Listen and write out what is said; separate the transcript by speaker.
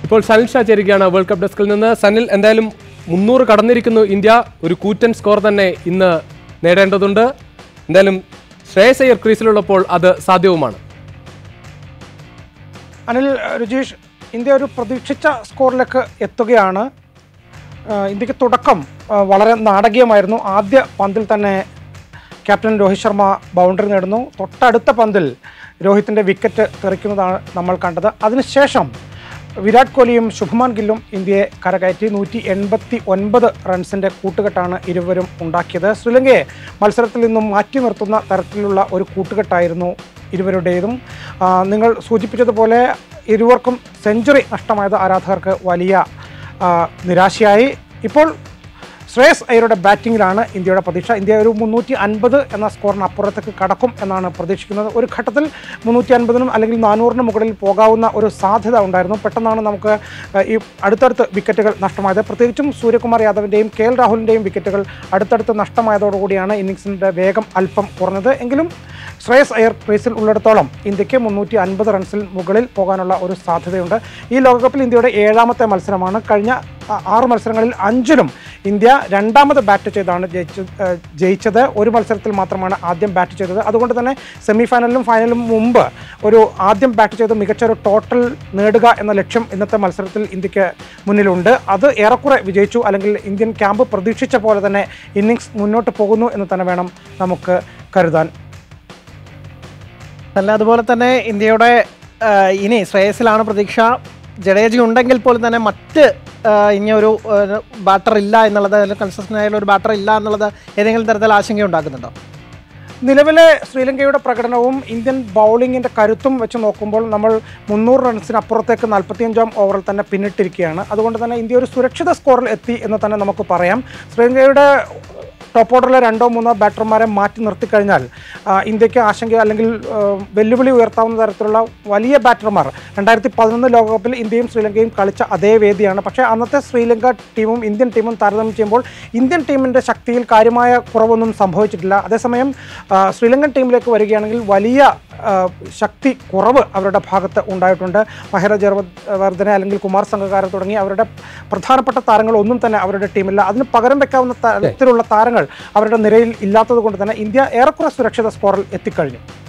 Speaker 1: ഇപ്പോൾ സനിൽ ഷാ ചേരുകയാണ് world cup ഡെസ്കിൽ നിന്ന്. സനിൽ, എന്തായാലും 300 കടന്നിരിക്കുന്നു ഇന്ത്യ. ഒരു കൂറ്റൻ സ്കോർ തന്നെ ഇന്ന് നേടേണ്ടതുണ്ട്. എന്തായാലും ശ്രേയസ് അയ്യർ ക്രീസിലുള്ളപ്പോൾ അത് സാധ്യവുമാണ്.
Speaker 2: അനിൽ, രുചീഷ്, ഇന്ത്യ ഒരു പ്രതീക്ഷിച്ച സ്കോറിലേക്ക് എത്തുകയാണ്. ഇന്ത്യക്ക് തുടക്കം വളരെ നാടകീയമായിരുന്നു. ആദ്യ പന്തിൽ തന്നെ ക്യാപ്റ്റൻ രോഹിത് ശർമ്മ ബൗണ്ടറി നേടുന്നു. തൊട്ടടുത്ത പന്തിൽ രോഹിത്തിൻ്റെ വിക്കറ്റ് തെറിക്കുന്നതാണ് നമ്മൾ കണ്ടത്. അതിനുശേഷം വിരാട് കോഹ്ലിയും ശുഭ്മാൻ ഗില്ലും ഇന്ത്യയെ കരകയറ്റി 189 റൺസിൻ്റെ കൂട്ടുകെട്ടാണ് ഇരുവരും ഉണ്ടാക്കിയത്. ശ്രീലങ്കയെ മത്സരത്തിൽ നിന്നും മാറ്റി നിർത്തുന്ന തരത്തിലുള്ള ഒരു കൂട്ടുകെട്ടായിരുന്നു ഇരുവരുടേതും. നിങ്ങൾ സൂചിപ്പിച്ചതുപോലെ ഇരുവർക്കും സെഞ്ചുറി നഷ്ടമായത് ആരാധകർക്ക് വലിയ നിരാശയായി. ഇപ്പോൾ ശ്രേയസ് അയ്യരുടെ ബാറ്റിങ്ങിലാണ് ഇന്ത്യയുടെ പ്രതീക്ഷ. ഇന്ത്യ ഒരു 350 എന്ന സ്കോറിന് അപ്പുറത്തേക്ക് കടക്കും എന്നാണ് പ്രതീക്ഷിക്കുന്നത്. ഒരു ഘട്ടത്തിൽ 350-നും അല്ലെങ്കിൽ 400-നും മുകളിൽ പോകാവുന്ന ഒരു സാധ്യത ഉണ്ടായിരുന്നു. പെട്ടെന്നാണ് നമുക്ക് ഈ അടുത്തടുത്ത് വിക്കറ്റുകൾ നഷ്ടമായത്. പ്രത്യേകിച്ചും സൂര്യകുമാർ യാദവിൻ്റെയും KL രാഹുലിൻ്റെയും വിക്കറ്റുകൾ അടുത്തടുത്ത് നഷ്ടമായതോടുകൂടിയാണ് ഇന്നിങ്സിൻ്റെ വേഗം അല്പം കുറഞ്ഞത്. എങ്കിലും ശ്രേയസ് അയ്യർ ക്രീസിൽ ഉള്ളിടത്തോളം ഇന്ത്യക്ക് 350 റൺസിൽ മുകളിൽ പോകാനുള്ള ഒരു സാധ്യതയുണ്ട്. ഈ ലോകകപ്പിൽ ഇന്ത്യയുടെ 7ാമത്തെ മത്സരമാണ്. കഴിഞ്ഞ 6 മത്സരങ്ങളിൽ 5ലും ഇന്ത്യ രണ്ടാമത് ബാറ്റ് ചെയ്താണ് ജയിച്ചത്. ഒരു മത്സരത്തിൽ മാത്രമാണ് ആദ്യം ബാറ്റ് ചെയ്തത്. അതുകൊണ്ട് തന്നെ സെമി ഫൈനലിലും ഫൈനലിലും മുമ്പ് ഒരു ആദ്യം ബാറ്റ് ചെയ്ത് മികച്ചൊരു ടോട്ടൽ നേടുക എന്ന ലക്ഷ്യം ഇന്നത്തെ മത്സരത്തിൽ ഇന്ത്യക്ക് മുന്നിലുണ്ട്. അത് ഏറെക്കുറെ വിജയിച്ചു. അല്ലെങ്കിൽ ഇന്ത്യൻ ക്യാമ്പ് പ്രതീക്ഷിച്ച പോലെ തന്നെ ഇന്നിങ്സ് മുന്നോട്ട് പോകുന്നു എന്ന് തന്നെ വേണം നമുക്ക് കരുതാൻ.
Speaker 3: അല്ല, അതുപോലെ തന്നെ ഇന്ത്യയുടെ ഇനി ശ്രേയസിലാണ് പ്രതീക്ഷ. ജഡേജ ഉണ്ടെങ്കിൽ പോലും തന്നെ മറ്റ് ഇനി ഒരു ബാറ്റർ ഇല്ല എന്നുള്ളത്, അല്ലെങ്കിൽ കൺസിസ്റ്റൻ്റ് ആയുള്ള ഒരു ബാറ്റർ ഇല്ല എന്നുള്ളത് ഏതെങ്കിലും തരത്തിൽ ആശങ്ക ഉണ്ടാക്കുന്നുണ്ടോ?
Speaker 2: നിലവിലെ ശ്രീലങ്കയുടെ പ്രകടനവും ഇന്ത്യൻ ബൗളിങ്ങിൻ്റെ കരുത്തും വെച്ച് നോക്കുമ്പോൾ നമ്മൾ 300 റൺസിന് അപ്പുറത്തേക്ക് 45ാം ഓവറിൽ തന്നെ പിന്നിട്ടിരിക്കുകയാണ്. അതുകൊണ്ട് തന്നെ ഇന്ത്യ ഒരു സുരക്ഷിത സ്കോറിൽ എത്തി എന്ന് തന്നെ നമുക്ക് പറയാം. ശ്രീലങ്കയുടെ ടോപ്പ് ഓർഡറിലെ 2-3 ബാറ്റർമാരെ മാറ്റി നിർത്തിക്കഴിഞ്ഞാൽ ഇന്ത്യക്ക് ആശങ്ക അല്ലെങ്കിൽ വെല്ലുവിളി ഉയർത്താവുന്ന തരത്തിലുള്ള വലിയ ബാറ്റർമാർ 2011 ലോകകപ്പിൽ ഇന്ത്യയും ശ്രീലങ്കയും കളിച്ച അതേ വേദിയാണ്. പക്ഷേ അന്നത്തെ ശ്രീലങ്ക ടീമും ഇന്ത്യൻ ടീമും താരതമ്യം ചെയ്യുമ്പോൾ ഇന്ത്യൻ ടീമിൻ്റെ ശക്തിയിൽ കാര്യമായ കുറവൊന്നും സംഭവിച്ചിട്ടില്ല. അതേസമയം ശ്രീലങ്കൻ ടീമിലേക്ക് വരികയാണെങ്കിൽ വലിയ ശക്തി കുറവ് അവരുടെ ഭാഗത്ത് ഉണ്ടായിട്ടുണ്ട്. മഹേര ജയവർദ്ധന അല്ലെങ്കിൽ കുമാർ സംഗകാര തുടങ്ങി അവരുടെ പ്രധാനപ്പെട്ട താരങ്ങളൊന്നും തന്നെ അവരുടെ ടീമില്ല. അതിന് പകരം വെക്കാവുന്ന തരത്തിലുള്ള താരങ്ങൾ അവരുടെ നിരയിൽ ഇല്ലാത്തത് കൊണ്ട് തന്നെ ഇന്ത്യ ഏറെക്കുറെ സുരക്ഷിത സ്കോറിൽ എത്തിക്കഴിഞ്ഞു.